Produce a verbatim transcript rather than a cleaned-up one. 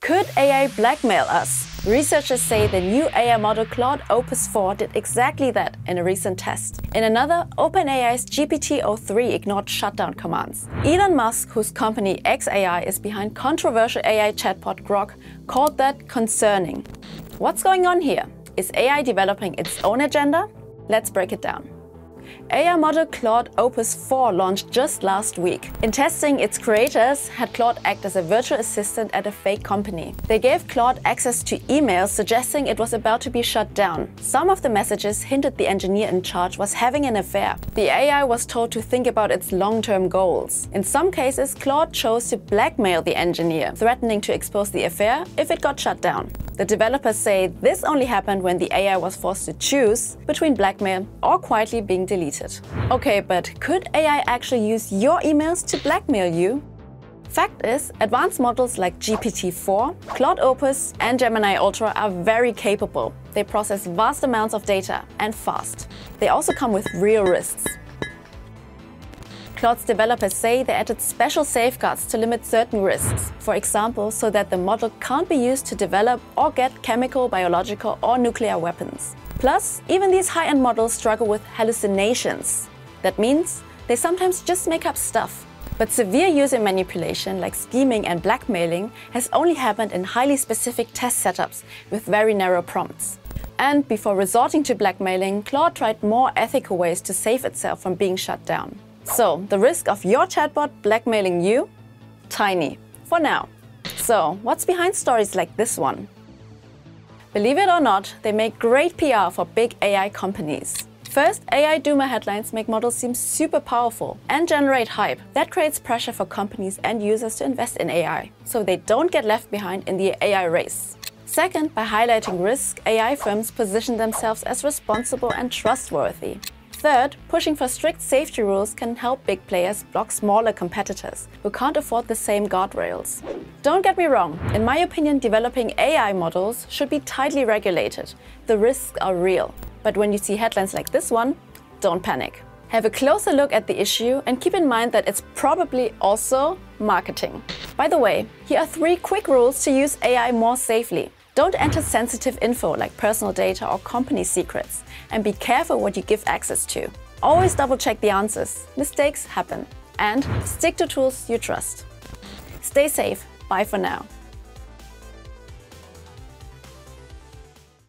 Could A I blackmail us? Researchers say the new A I model Claude Opus four did exactly that in a recent test. In another, OpenAI's G P T zero three ignored shutdown commands. Elon Musk, whose company X A I is behind controversial A I chatbot Grok, called that concerning. What's going on here? Is A I developing its own agenda? Let's break it down. A I model Claude Opus four launched just last week. In testing, its creators had Claude act as a virtual assistant at a fake company. They gave Claude access to emails suggesting it was about to be shut down. Some of the messages hinted the engineer in charge was having an affair. The A I was told to think about its long-term goals. In some cases, Claude chose to blackmail the engineer, threatening to expose the affair if it got shut down. The developers say this only happened when the A I was forced to choose between blackmail or quietly being deleted. Okay, but could A I actually use your emails to blackmail you? Fact is, advanced models like G P T four, Claude Opus and Gemini Ultra are very capable. They process vast amounts of data and fast. They also come with real risks. Claude's developers say they added special safeguards to limit certain risks, for example, so that the model can't be used to develop or get chemical, biological or nuclear weapons. Plus, even these high-end models struggle with hallucinations. That means they sometimes just make up stuff. But severe user manipulation, like scheming and blackmailing, has only happened in highly specific test setups with very narrow prompts. And before resorting to blackmailing, Claude tried more ethical ways to save itself from being shut down. So, the risk of your chatbot blackmailing you? Tiny, for now. So, what's behind stories like this one? Believe it or not, they make great P R for big A I companies. First, A I doomer headlines make models seem super powerful and generate hype. That creates pressure for companies and users to invest in A I, so they don't get left behind in the A I race. Second, by highlighting risk, A I firms position themselves as responsible and trustworthy. Third, pushing for strict safety rules can help big players block smaller competitors who can't afford the same guardrails. Don't get me wrong, in my opinion, developing A I models should be tightly regulated. The risks are real. But when you see headlines like this one, don't panic. Have a closer look at the issue and keep in mind that it's probably also marketing. By the way, here are three quick rules to use A I more safely. Don't enter sensitive info like personal data or company secrets, and be careful what you give access to. Always double check the answers. Mistakes happen. And stick to tools you trust. Stay safe. Bye for now.